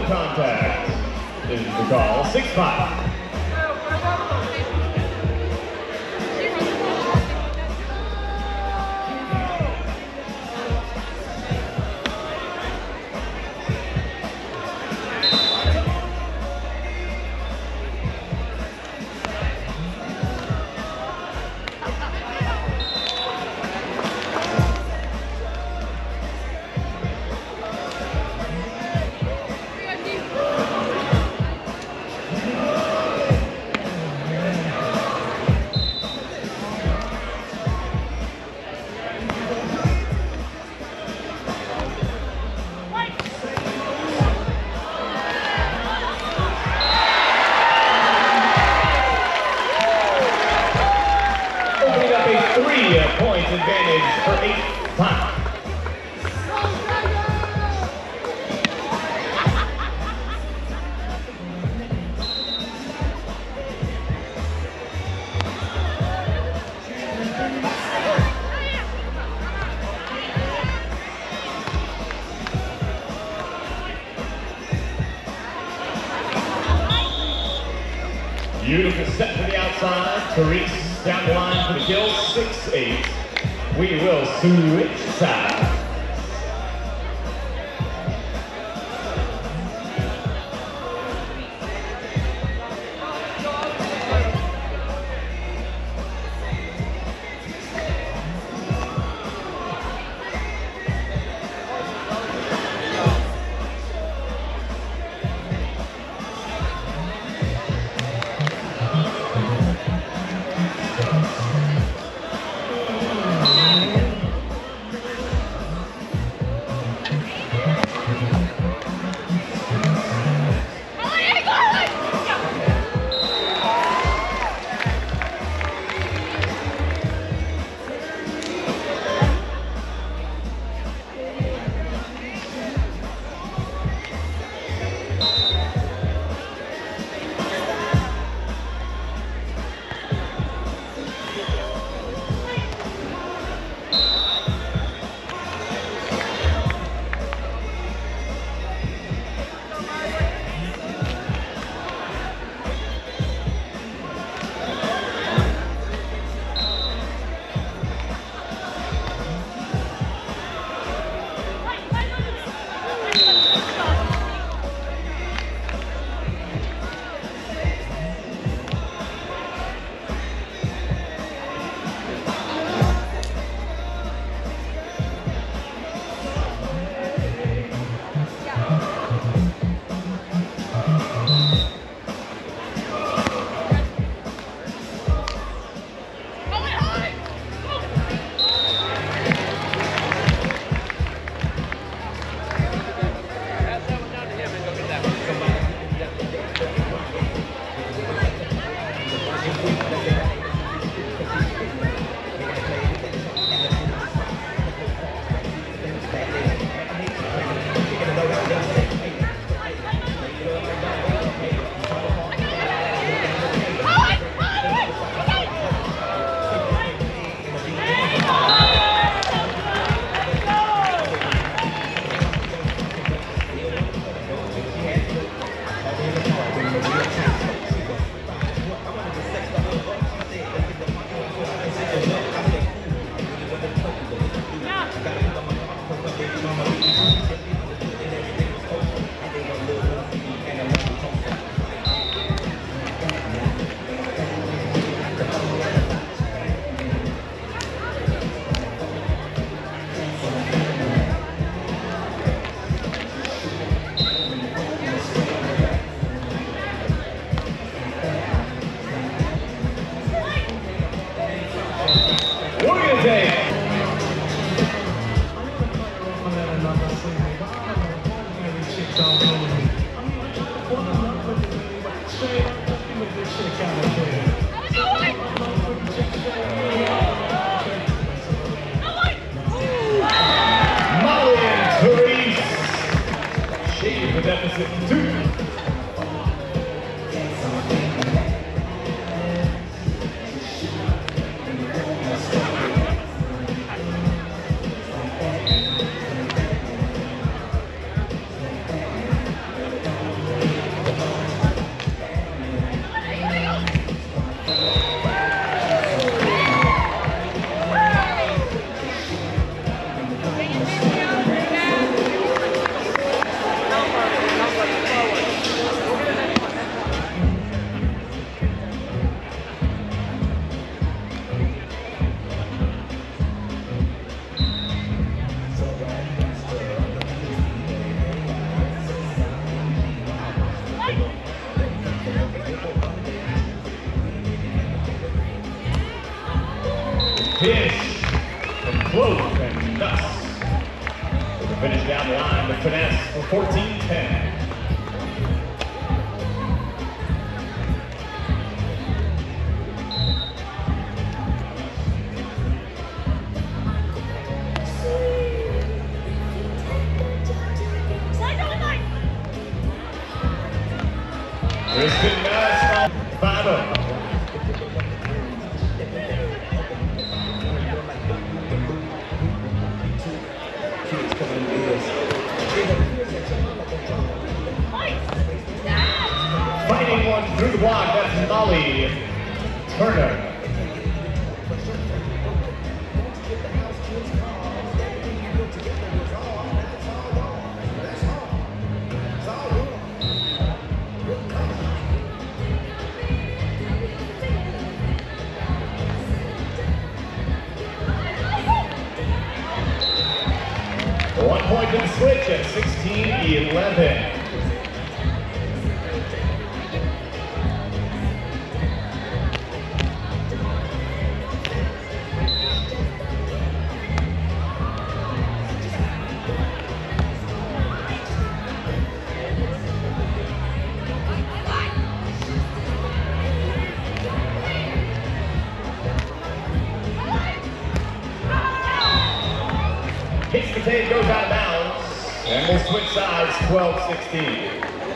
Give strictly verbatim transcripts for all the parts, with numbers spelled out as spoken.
No contact is the call, six five. Point advantage for eight five. Beautiful set to the outside. Terese down the line for the kill, six eight. We will switch sides. deficit two. Fish from Kloth and Nuss. With the finish down the line, the finesse for fourteen ten. Kristen Nuss, five oh. Fighting one through the block, that's Molly Turner. One point to the switch at sixteen eleven. Hits the tape, goes out of bounds, and we'll switch sides twelve sixteen.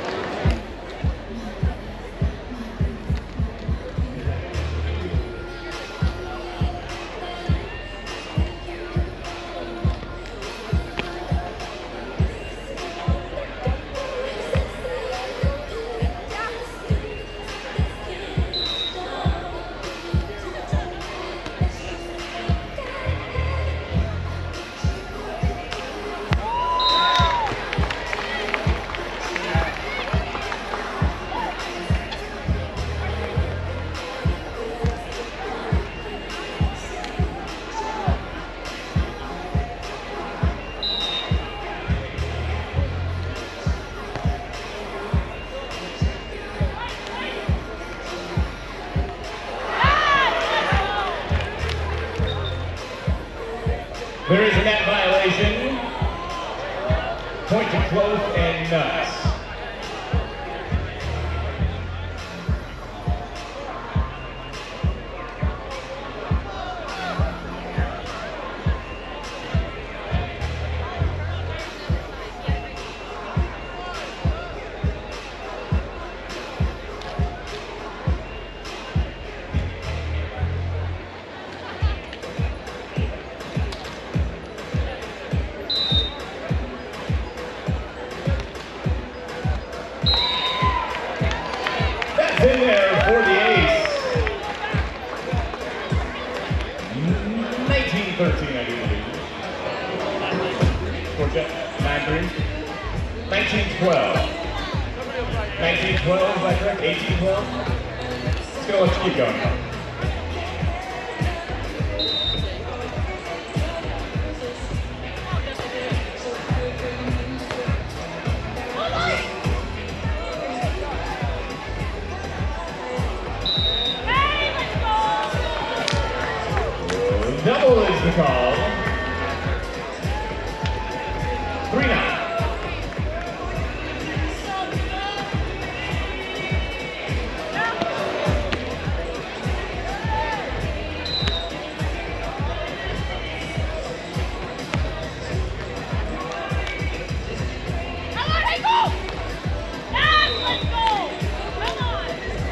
There is a net violation. Point to Kloth and Nuss. In there for the ace. nineteen thirteen, I do believe. Score check. nine three. nineteen twelve. nineteen twelve, is that correct? eighteen twelve? Just gonna let you keep going. Double is the call. three nine. Come on, hey, go! Yes, let's go! Come on!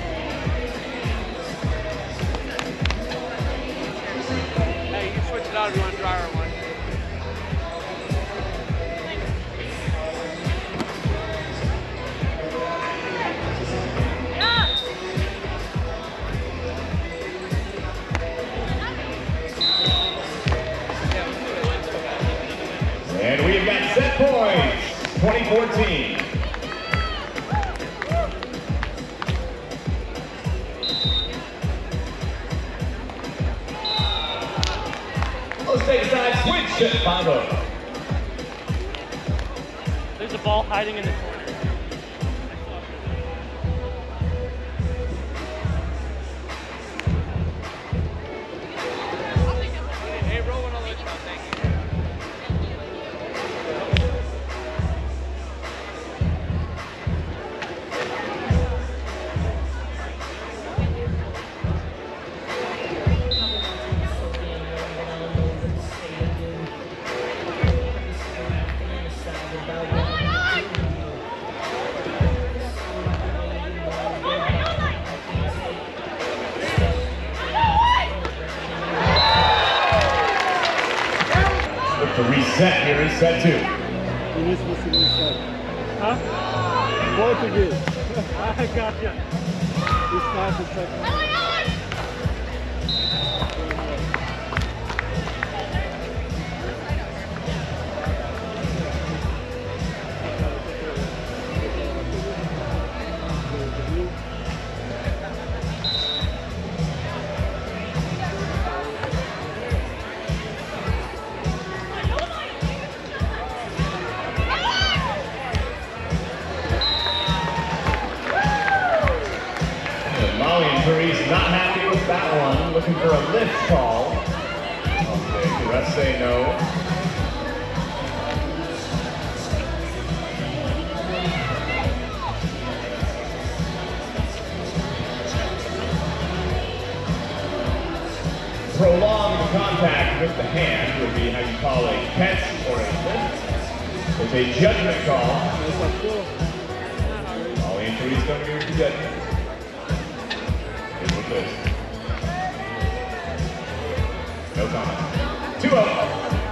Hey, you can switch it out if you want to dryer one. And we've got set points, twenty fourteen. Let's take a side switch at five oh. There's a ball hiding in the corner. set here in set two. Huh? Portuguese. I gotcha. This time is second. Terese not happy with that one, looking for a lift call. Okay, the rest say no. Prolonged contact with the hand would be how you call a catch or a lift. It's a judgment call. Molly and Terese don't agree with the judgment. No comment. two oh.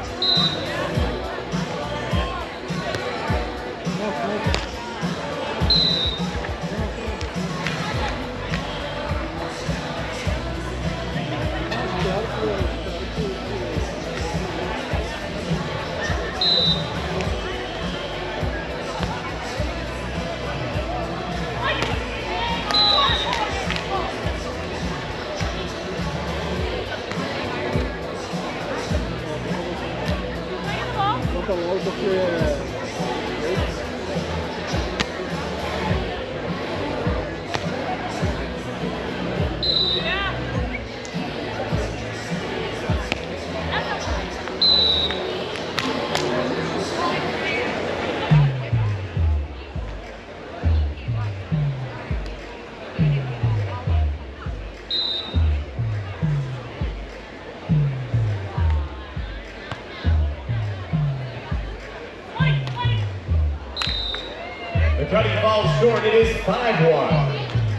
The cutting falls short, it is five one.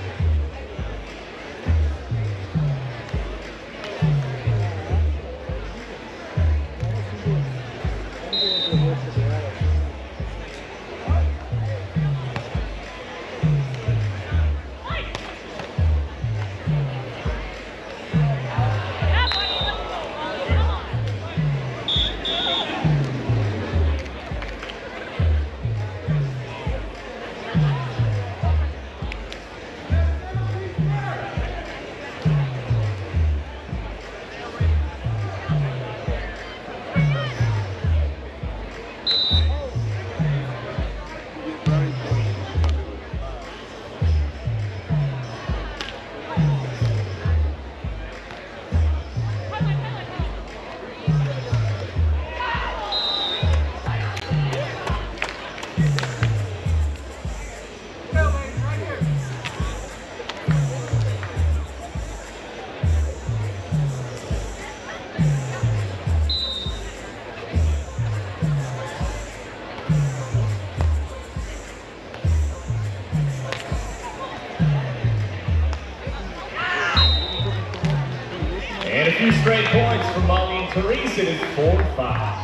And a few straight points from Molly and Terese. It is four five.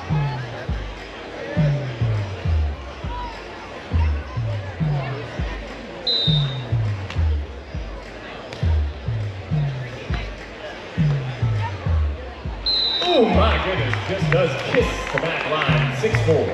Oh my goodness, just does kiss the back line, six four.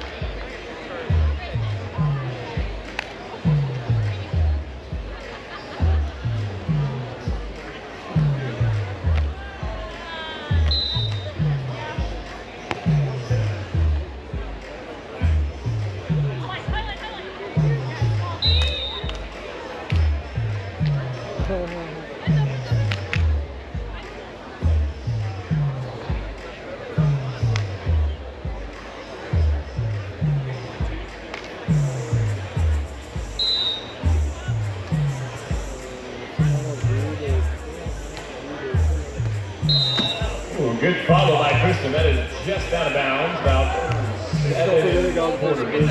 Good follow by Kristen. That is just out of bounds. About seven quarter. You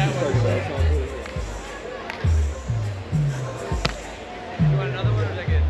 want another one or is that good?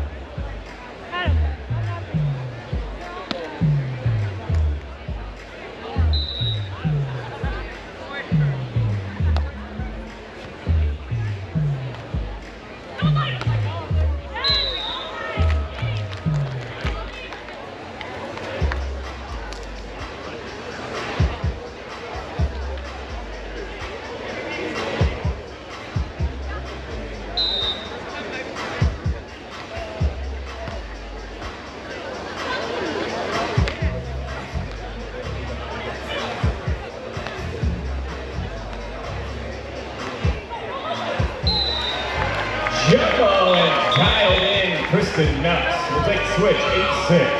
Kristen Nuss will take switch eight six.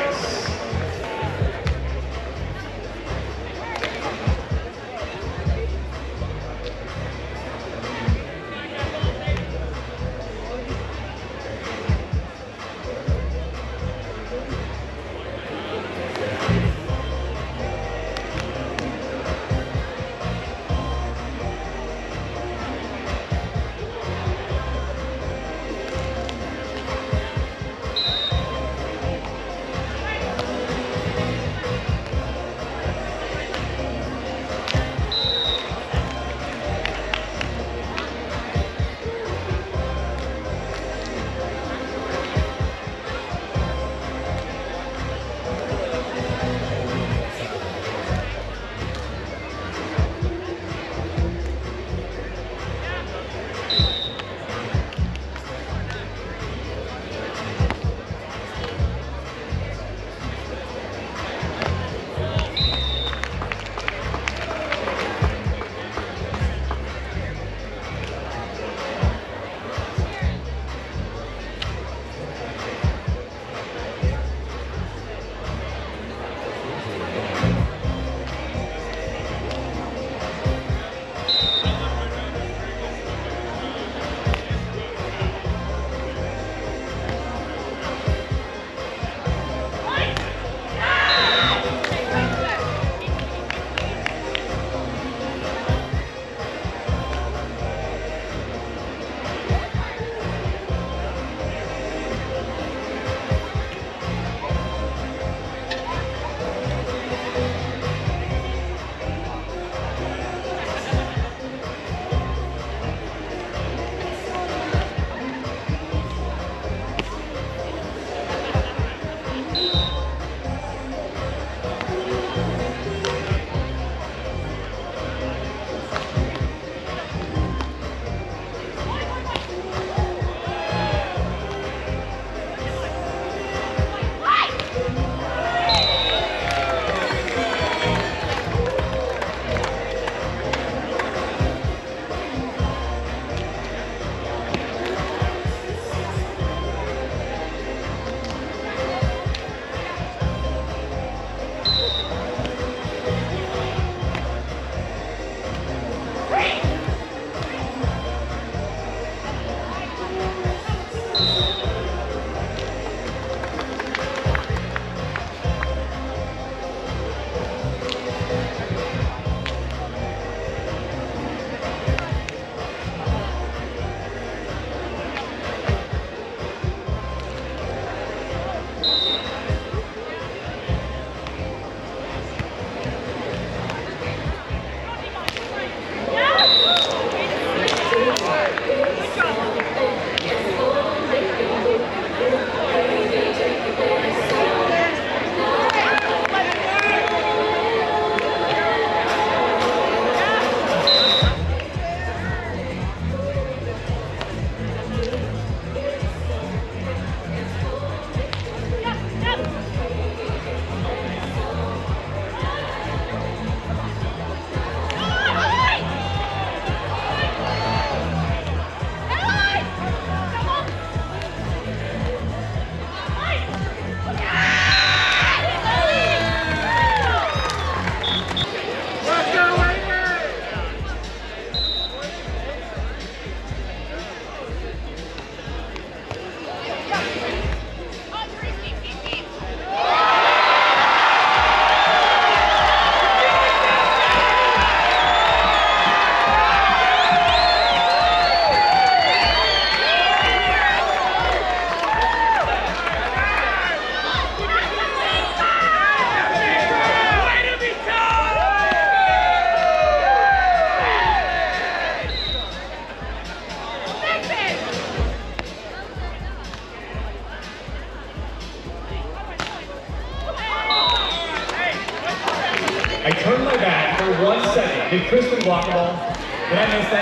I turned my back for one second. Did Kristen block the ball? Did I miss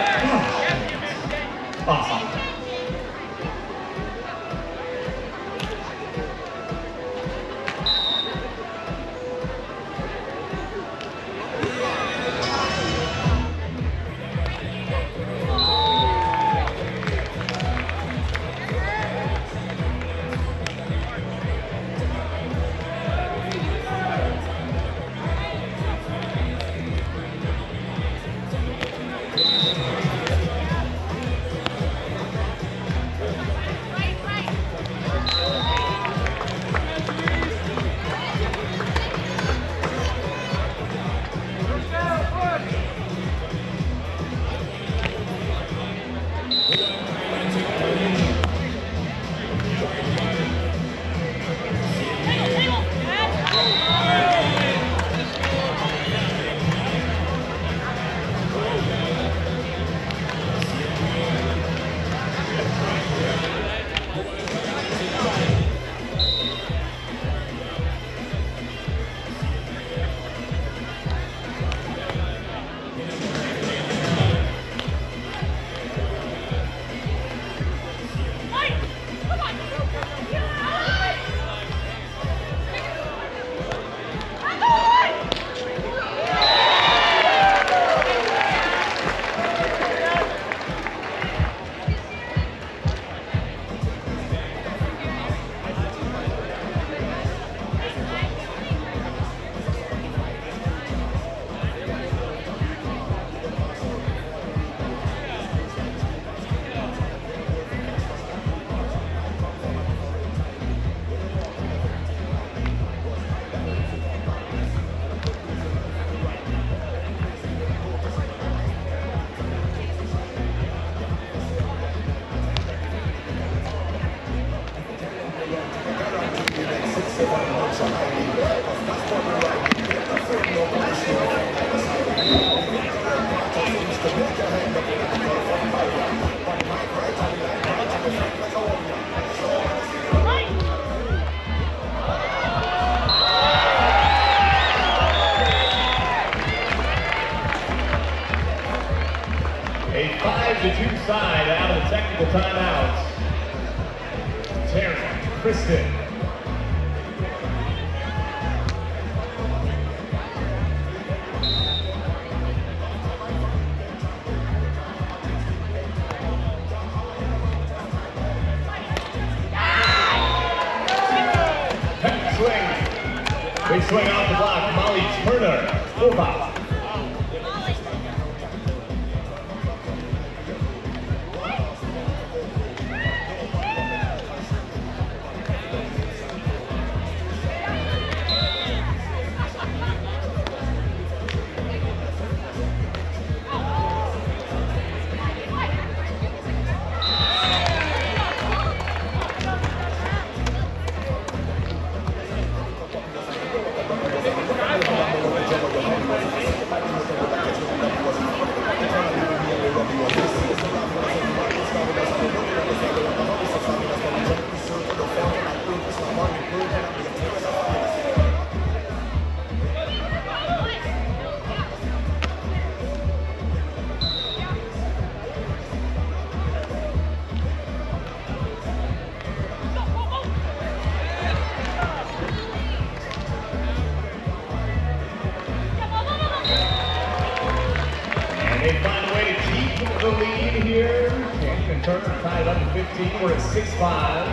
that? Oh. Awesome. seventy-two side out of the technical timeout. Taryn, Kristen. Big swing off the block, Molly Turner, full foul. The lead here. Can't turn tied up to fifteen. We're at six five.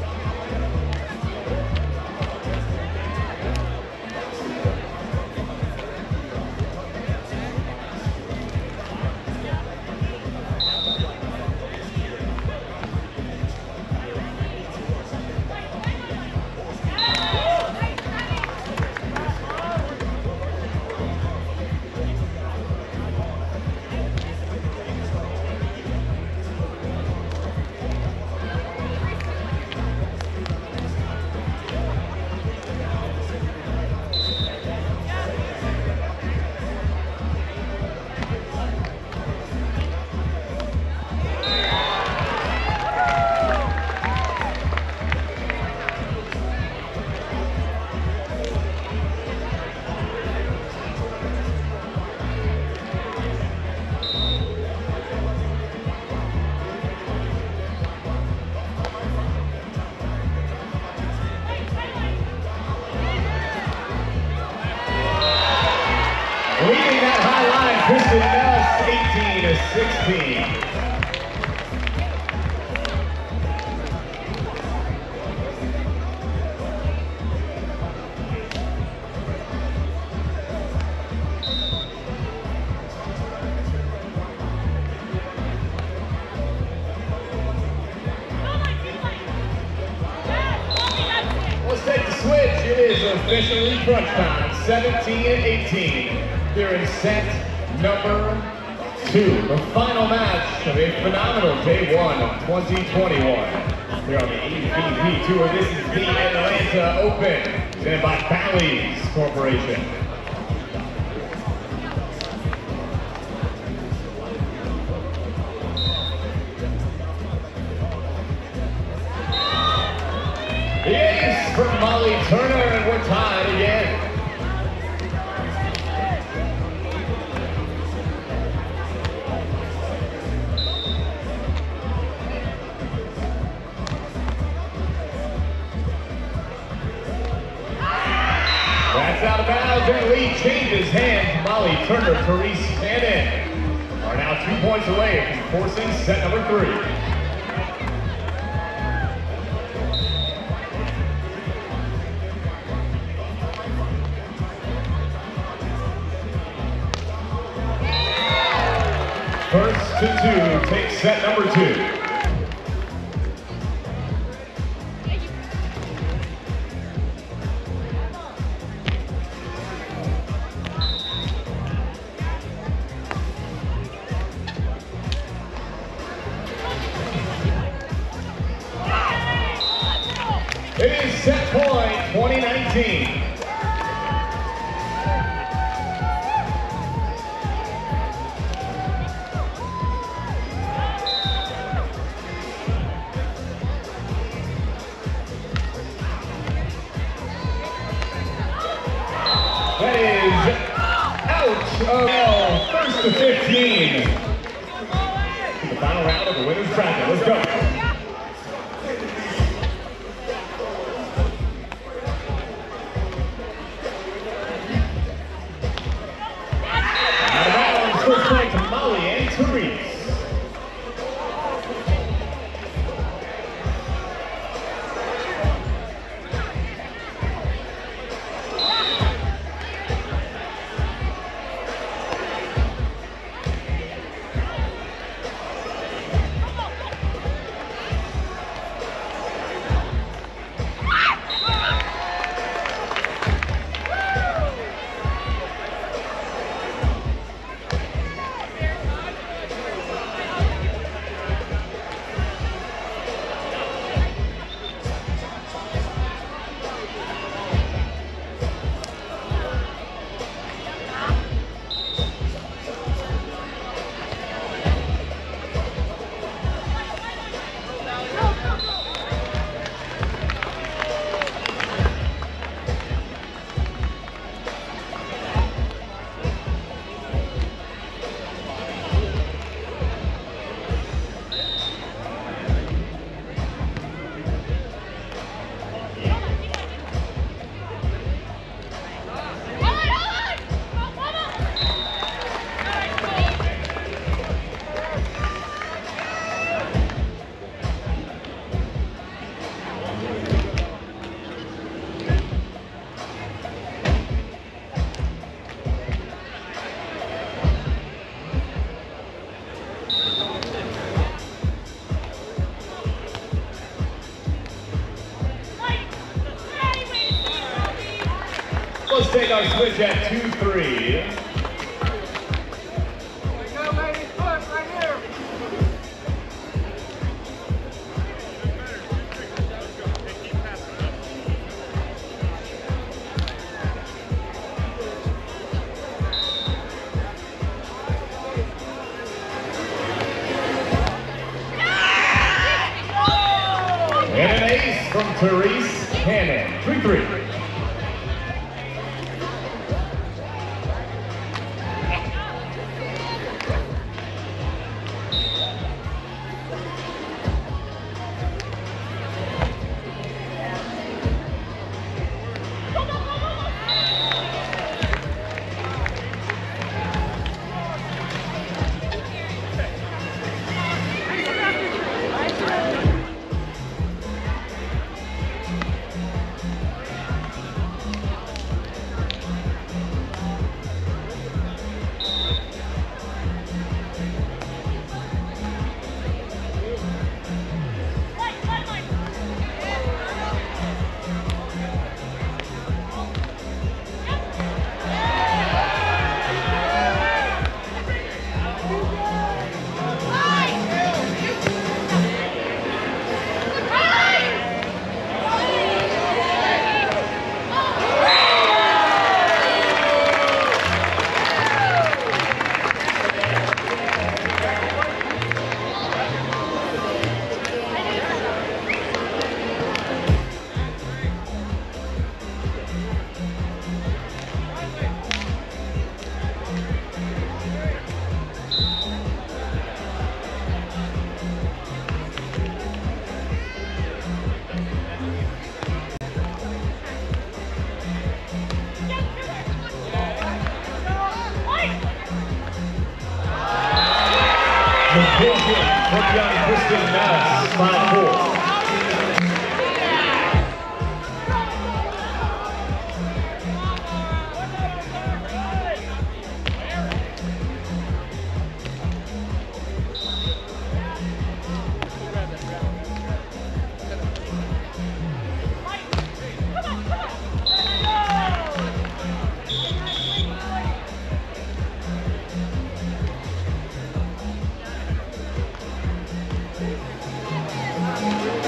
Leading that high line, Kristen Nuss, eighteen to sixteen. Let's take the switch. It is officially crunch time, seventeen and eighteen. Here in set number two, the final match of a phenomenal day one of twenty twenty-one. Here on the A V P Tour, this is the Atlanta Open, presented by Bally's Corporation. The ace from Molly Turner, and we're tied again. That's out of bounds, and lead changes hands. Molly Turner, Terese, and in are now two points away from forcing set number three. First to two takes set number two. It is set point twenty nineteen. That is out of L, first to fifteen. point to Molly and Terese. Let's take our switch at two three. Go, ladies, push right here. And an ace from Terese Hannon. three three. From young Kristen Nuss, five four. Come on.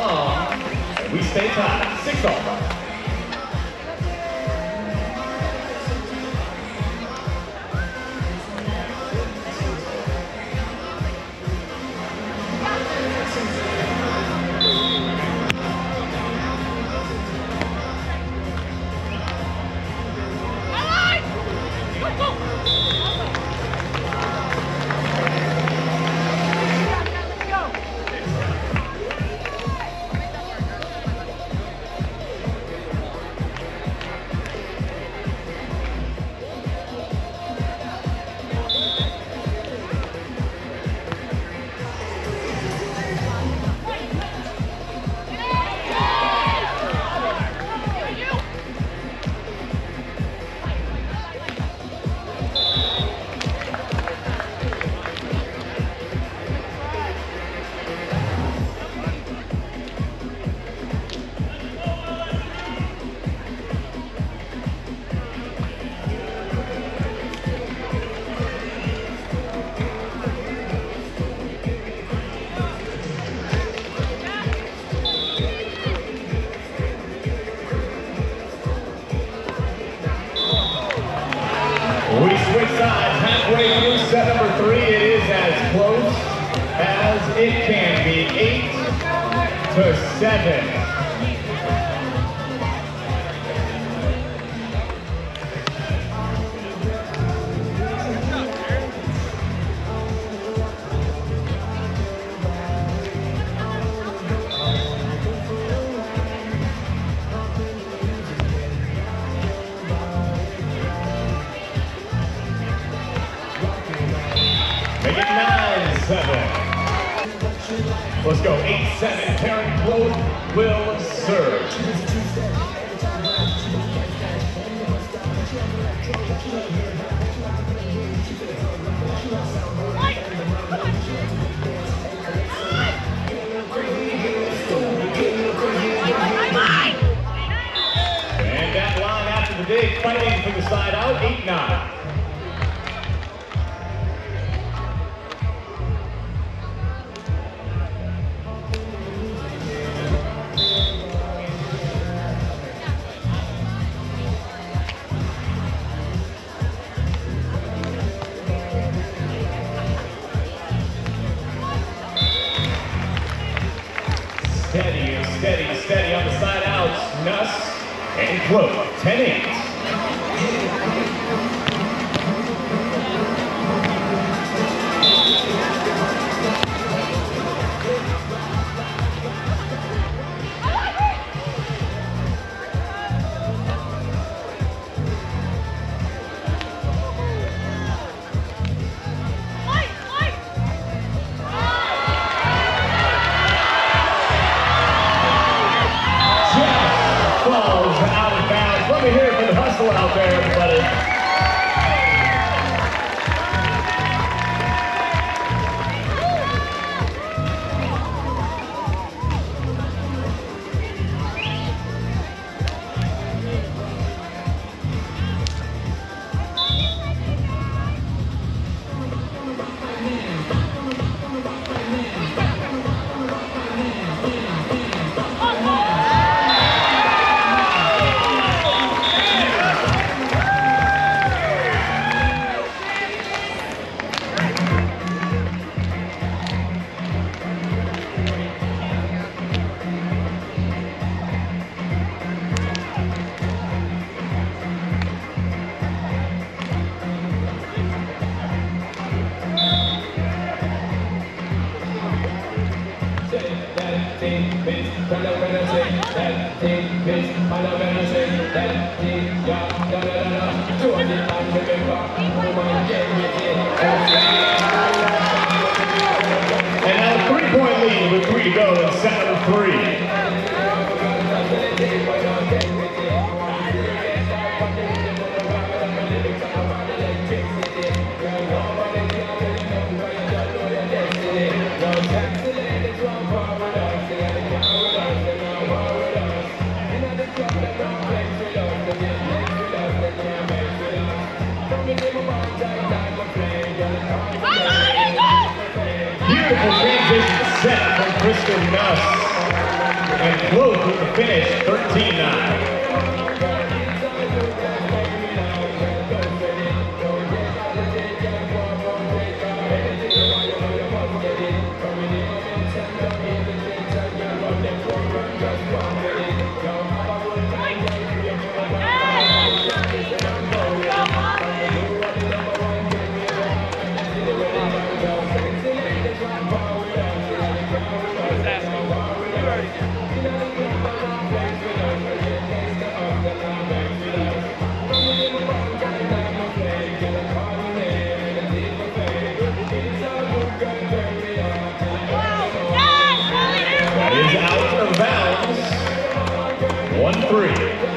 long, and we stay tied, six all. We switch sides halfway through set number three. It is as close as it can be, eight to seven. Make it nine seven. Let's go, eight seven. Taryn Kloth will serve. And that line after the dig, fighting for the side out, eight nine. Steady, steady, steady on the side outs. Nuss and Kloth, ten eight. Falls out of bounds. Let me hear it for the hustle out there, everybody. finish thirteen nine. one three.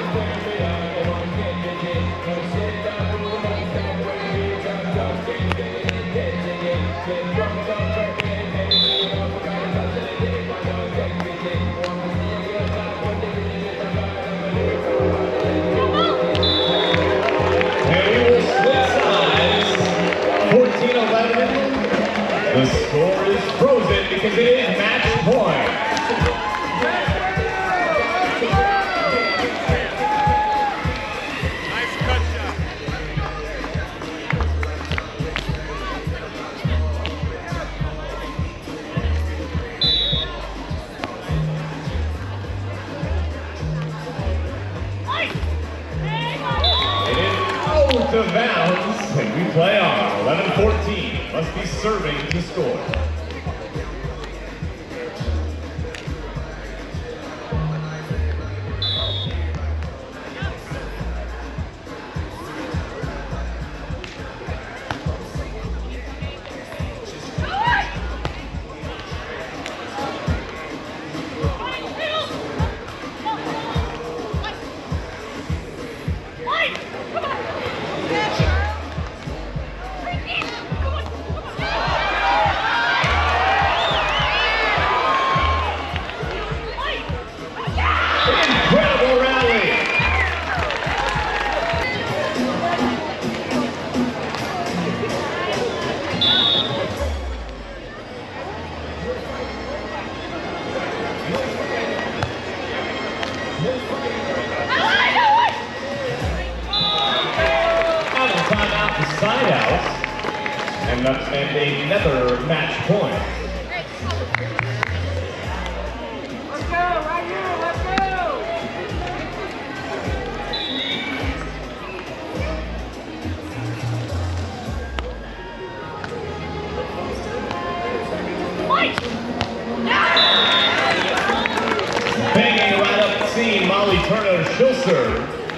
fourteen eleven. The score is frozen because it is match point. Out of bounds, and we play on. eleven fourteen must be serving to score. Side out, and that's and another match point. Let's go, right here, let's go! Banging right up the seam, Molly Turner, she'll serve.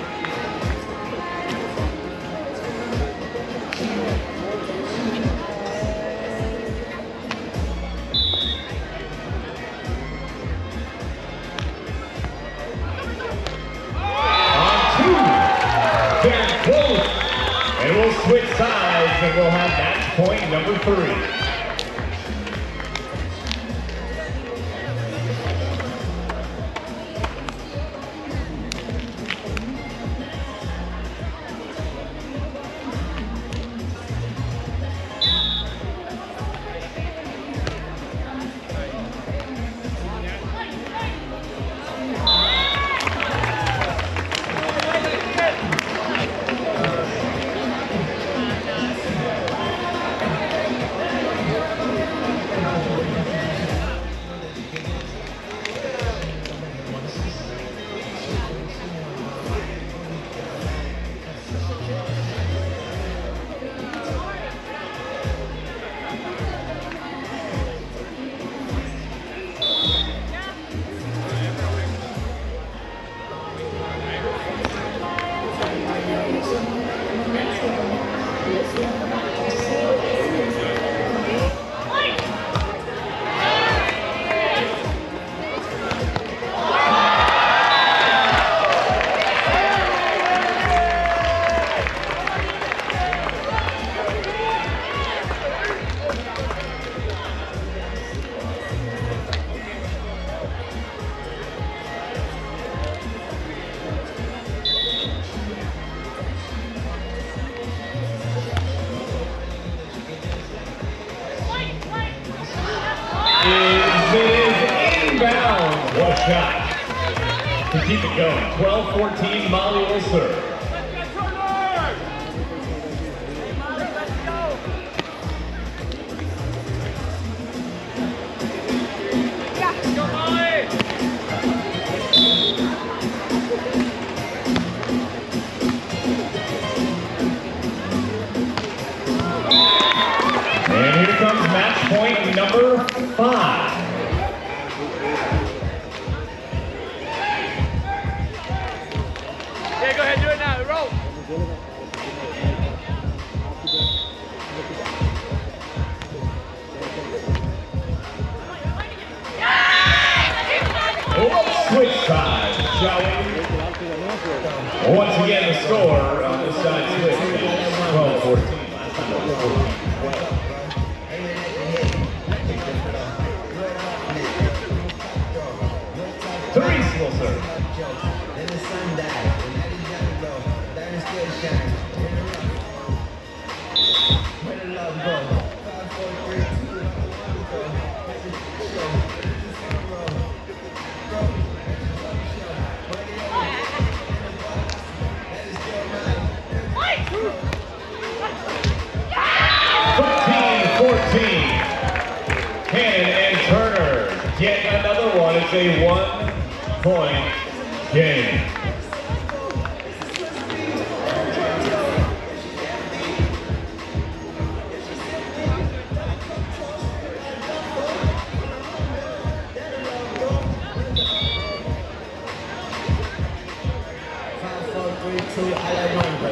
Kloth, and we'll switch sides and we'll have match point number three. to keep it going. twelve fourteen, Molly will serve. And here comes match point number five. Yeah, go ahead, do it now. Roll. Let's switch sides, shall we? Once again, the score on this side switch is twelve fourteen. Last time it was fourteen twelve. Terese will serve. Then the sun died, and let it down go. Then it still shines. Where the love go? Five, four, three, two, one, go. Let it show. Just in a row. Go. Where the other? That is still mine. fifteen fourteen. Cannon and Turner get another one. It's a one-point game. Five, four, three, two, I let one go.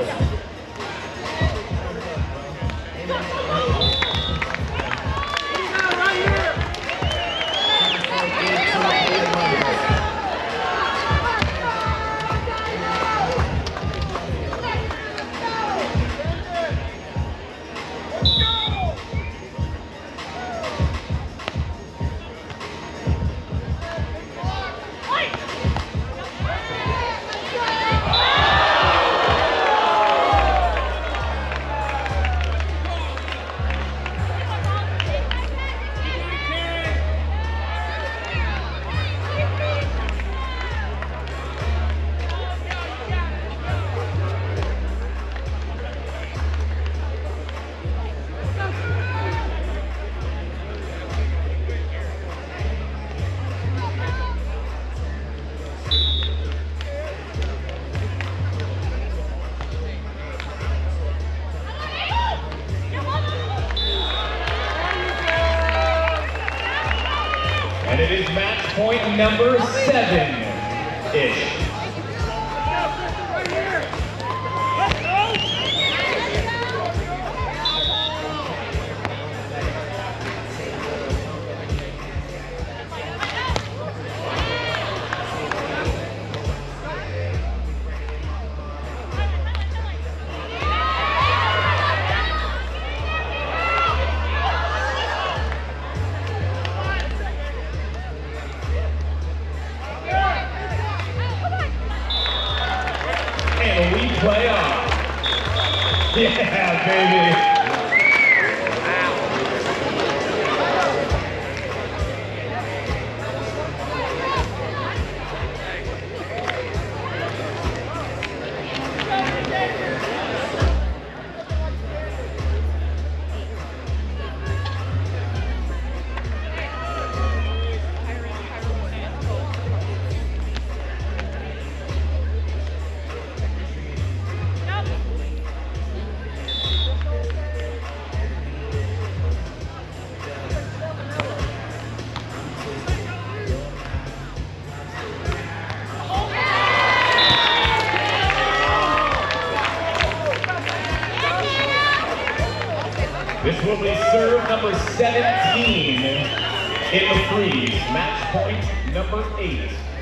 And it is match point number seven-ish. And we play on. Yeah, baby. This will be serve number seventeen in the freeze. Match point number eight.